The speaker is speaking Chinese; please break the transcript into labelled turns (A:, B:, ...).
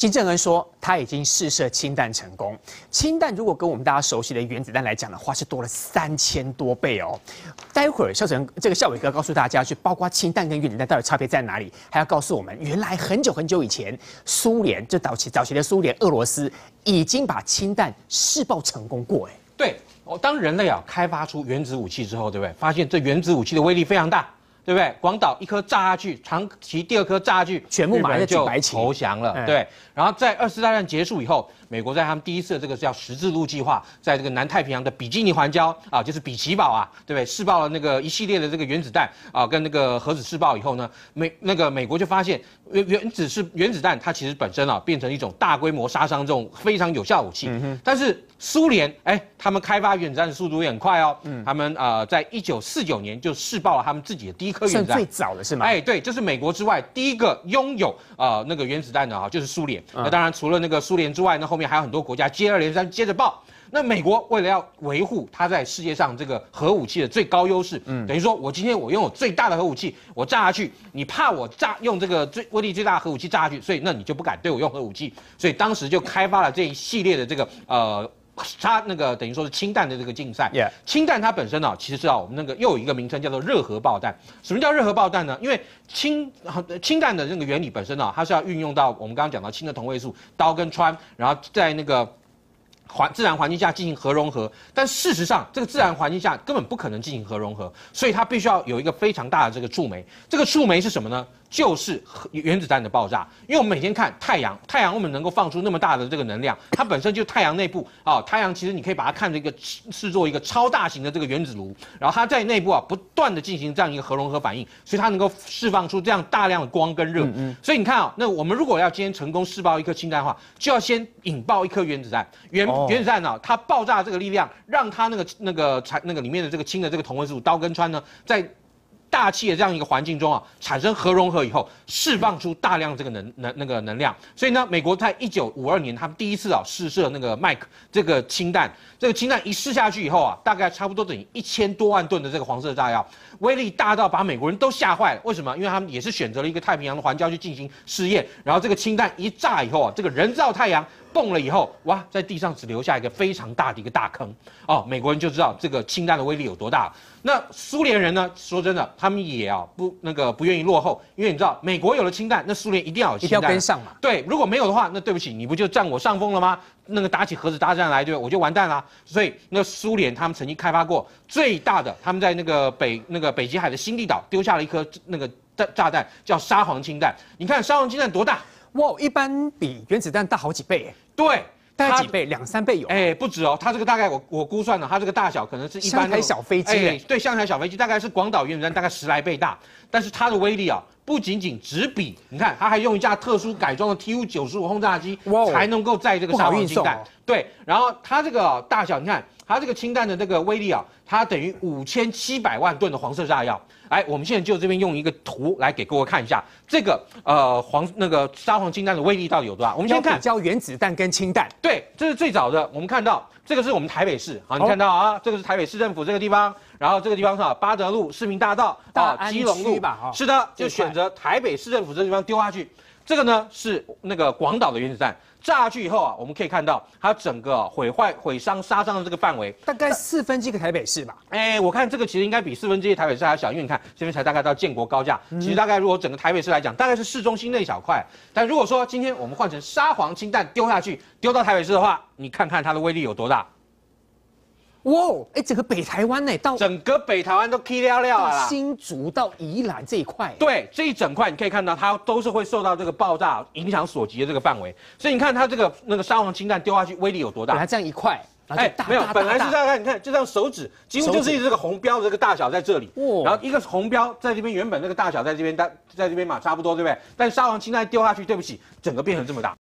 A: 金正恩说，他已经试射氢弹成功。氢弹如果跟我们大家熟悉的原子弹来讲的话，是多了3000多倍哦。待会儿孝伟哥告诉大家，去包括氢弹跟原子弹到底差别在哪里，还要告诉我们，原来很久很久以前，苏联就早期的苏联、俄罗斯已经把氢弹试爆成功过。哎，
B: 对，当人类开发出原子武器之后，对不对？发现这原子武器的威力非常大。 对不对？广岛一颗炸下去，长崎第2颗炸下去，
A: 全部埋了几百起，
B: 投降了。对，然后在2次大战结束以后，美国在他们第一次的这个叫十字路计划，在这个南太平洋的比基尼环礁就是比奇堡对不对？试爆了那个一系列的这个原子弹跟那个核子试爆以后呢，美国就发现原子弹它其实本身变成一种大规模杀伤这种非常有效的武器。但是苏联他们开发原子弹的速度也很快哦。他们在1949年就试爆了他们自己的第1颗原子弹，
A: 算最早的是吗？
B: 对，这是美国之外第一个拥有那个原子弹的就是苏联。那当然除了那个苏联之外，那后面还有很多国家接二连三接着爆。那美国为了要维护它在世界上这个核武器的最高优势，等于说我今天我拥有最大的核武器，我炸下去，你怕我用这个威力最大的核武器炸下去，所以那你就不敢对我用核武器。所以当时就开发了这一系列的这个等于说是氢弹的这个竞赛。氢弹它本身其实是我们那个又有一个名称叫做热核爆弹。什么叫热核爆弹呢？因为氢弹的那个原理本身它是要运用到我们刚刚讲到氢的同位素氘跟氚，然后在那个自然环境下进行核融合，但事实上，这个自然环境下根本不可能进行核融合，所以它必须要有一个非常大的这个触媒。这个触媒是什么呢？就是原子弹的爆炸。因为我们每天看太阳我们能够放出那么大的这个能量，它本身就太阳内部太阳其实你可以把它看成视作一个超大型的这个原子炉，然后它在内部不断的进行这样一个核融合反应，所以它能够释放出这样大量的光跟热。所以你看那我们如果要今天成功试爆一颗氢弹的话，就要先引爆一颗原子弹。原子弹它爆炸的这个力量，让它那个里面的这个氢的这个同位素氘跟氚呢，在大气的这样一个环境中产生核融合以后，释放出大量这个能量。所以呢，美国在1952年，他们第一次试射那个麦克这个氢弹。这个氢弹一试下去以后大概差不多等于1000多万吨的这个黄色炸药，威力大到把美国人都吓坏了。为什么？因为他们也是选择了一个太平洋的环礁去进行试验，然后这个氢弹一炸以后这个人造太阳蹦了以后，哇，在地上只留下一个非常大的一个大坑美国人就知道这个氢弹的威力有多大。那苏联人呢？说真的，他们也不愿意落后，因为你知道，美国有了氢弹，那苏联一定要有氢弹，
A: 一定要跟上嘛。
B: 对，如果没有的话，那对不起，你不就占我上风了吗？那个打起核子大战来，对，我就完蛋啦。所以那苏联他们曾经开发过最大的，他们在那个北极海的新地岛丢下了一颗那个炸弹，叫沙皇氢弹。你看沙皇氢弹多大？
A: 哇，一般比原子弹大好几倍。
B: 对。
A: 大概几倍？2、3倍有？
B: 不止哦，它这个大概我估算了，它这个大小可能是一般
A: 像台小飞机。
B: 对，像台小飞机，大概是广岛原子弹大概10来倍大。但是它的威力不仅仅只比，你看，它还用一架特殊改装的 Tu-95轰炸机才能够载这个沙皇氢弹。对，然后它这个大小，你看它这个氢弹的这个威力它等于5700万吨的黄色炸药。我们现在就这边用一个图来给各位看一下，这个沙皇氢弹的威力到底有多大？我们先看
A: 比较原子弹跟氢弹。
B: 对，这是最早的。我们看到这个是我们台北市，好，你看到这个是台北市政府这个地方，然后这个地方是八德路、市民大道、基隆路
A: 吧，
B: 是的，就选择台北市政府这个地方丢下去。这个呢是那个广岛的原子弹。炸下去以后我们可以看到它整个毁伤、杀伤的这个范围，
A: 大概1/4个台北市吧。
B: 我看这个其实应该比1/4台北市还小，因为你看这边才大概到建国高架，其实大概如果整个台北市来讲，大概是市中心那一小块。但如果说今天我们换成沙皇氢弹丢下去，丢到台北市的话，你看看它的威力有多大。
A: 哇，整个北台湾到
B: 整个北台湾都起了啦，
A: 到新竹到宜兰这一块，
B: 对，这一整块你可以看到，它都是会受到这个爆炸影响所及的这个范围。所以你看它这个沙皇氢弹丢下去威力有多大？
A: 本来这样一块，
B: 没有，本来是大概你看就这样手指，几乎就是这个红标的这个大小在这里，然后一个红标在这边原本那个大小在这边嘛差不多，对不对？但沙皇氢弹丢下去，对不起，整个变成这么大。